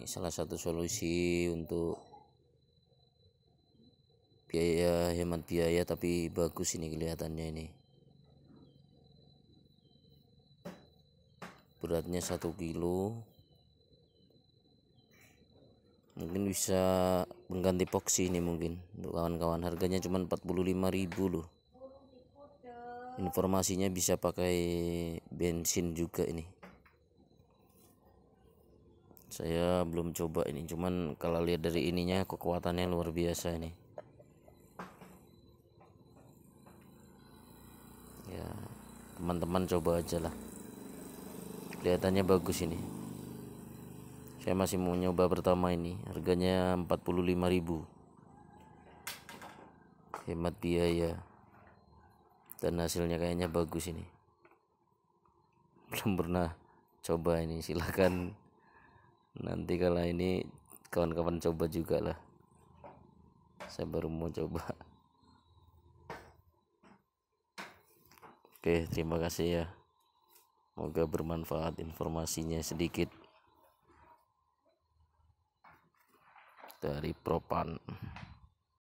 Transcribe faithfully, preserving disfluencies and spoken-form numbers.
salah satu solusi untuk biaya, hemat biaya, tapi bagus ini kelihatannya. Ini beratnya satu kilo, mungkin bisa mengganti epoxy ini mungkin untuk kawan-kawan. Harganya cuma empat puluh lima ribu loh. Informasinya bisa pakai bensin juga ini. Saya belum coba ini, cuman kalau lihat dari ininya kekuatannya luar biasa ini. Ya, teman-teman coba aja lah. Kelihatannya bagus ini. Saya masih mau nyoba pertama ini. Harganya empat puluh lima ribu. Hemat biaya. Dan hasilnya kayaknya bagus ini. Belum pernah coba ini. Silahkan nanti kalau ini kawan-kawan coba juga lah. Saya baru mau coba. Oke, terima kasih ya. Semoga bermanfaat informasinya sedikit dari Propan.